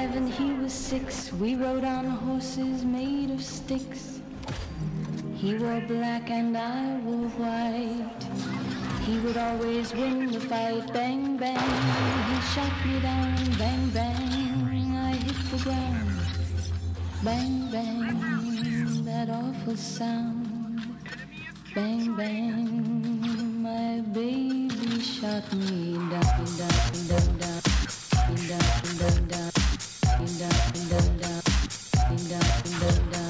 5 and he was 6. We rode on horses made of sticks. He wore black and I wore white. He would always win the fight. Bang, bang, he shot me down. Bang, bang, I hit the ground. Bang, bang, that awful sound. Bang, bang, my baby shot me down, down, down, down, down, down, down, down, down, down, down, down, down.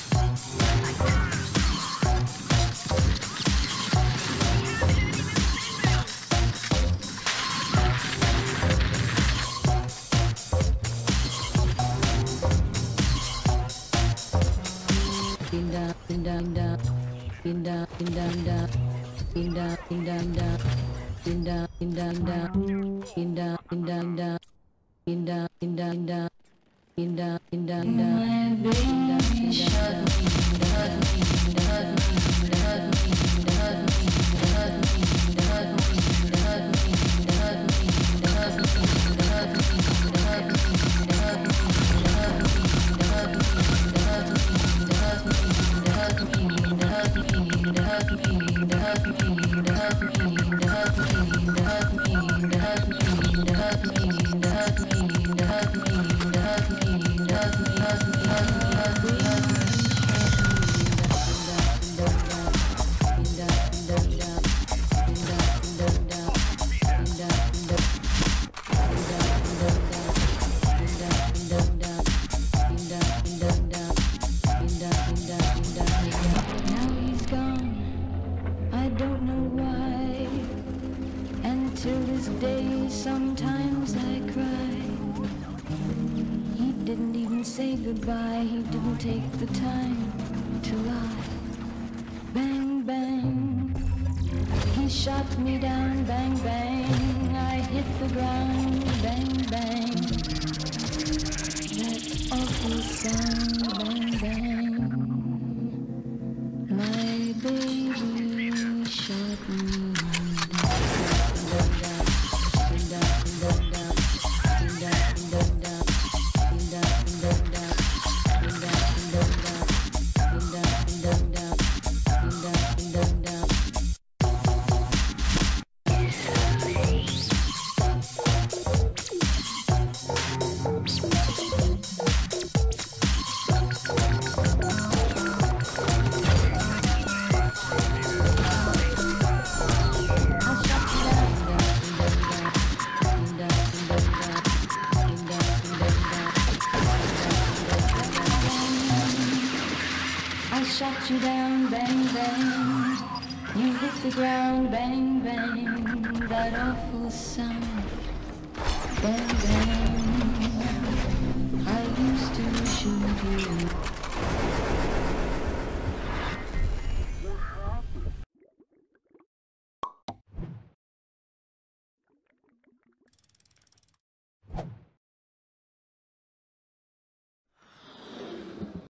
Say goodbye, he didn't take the time to lie. Bang, bang, he shot me down. Bang, bang, I hit the ground. Bang, bang, that awful sound. Bang, bang, my baby shot me shot you down, bang, bang. You hit the ground, bang, bang. That awful sound, bang, bang. I used to shoot you.